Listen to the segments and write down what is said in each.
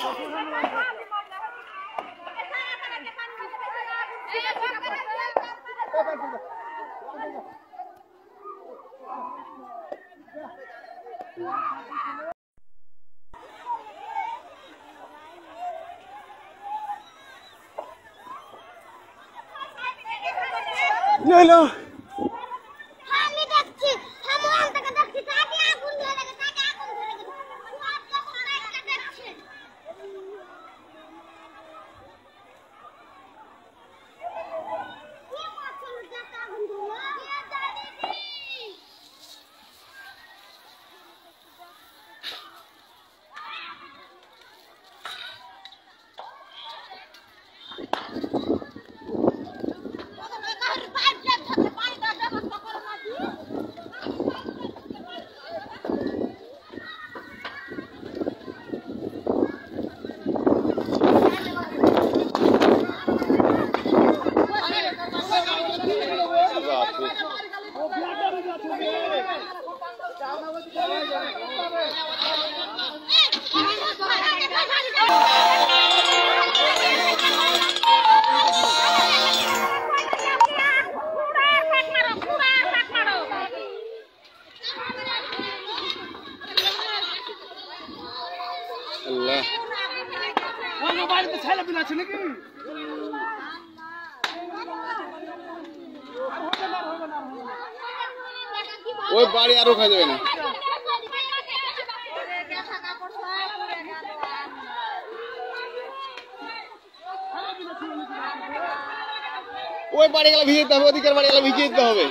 No. Mobile में छैन बिना छैन कि ওই বাড়ি আরো খা যাবে না ওই বাড়ি গেলে ভিজে দিতে হবে ওদিকের বাড়ি গেলে ভিজে দিতে হবে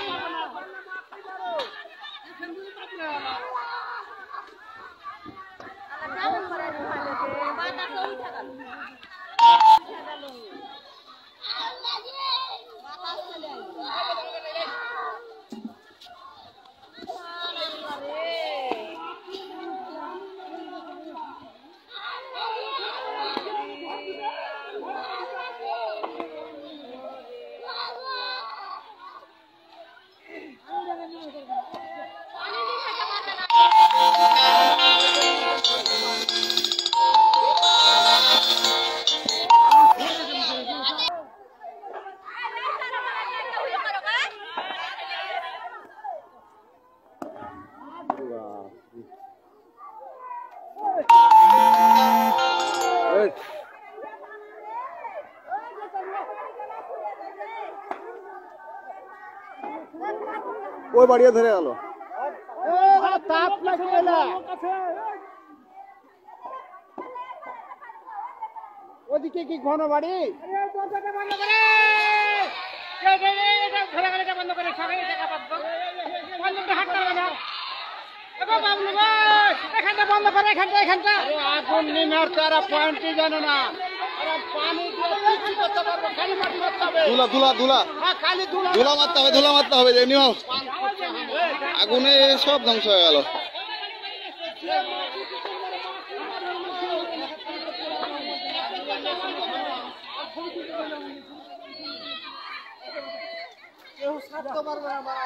ওই বাড়িয়ে ধরে গেল তাপ লাগে গেলা ওদিকে কি ঘন বাড়ি দরজাটা বন্ধ করে এটা ধরে গেলে বন্ধ করে সবাই টাকা পাবো বন্ধটা হাত করবে না এগো বাবলু ভাই এখানটা বন্ধ করে এখানটা আরে আগুন নিমার তারা পয়েন্টই জানো না আরে পানি দিয়ে কি করতে পারবো খালি মাটি মারতে হবে ধুলা হ্যাঁ খালি ধুলা মারতে হবে যে নিও আগুনে সব ধ্বংস হয়ে গেল কেউ সাথে পারবে না মারা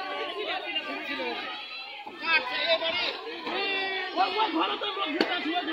ঘরে তো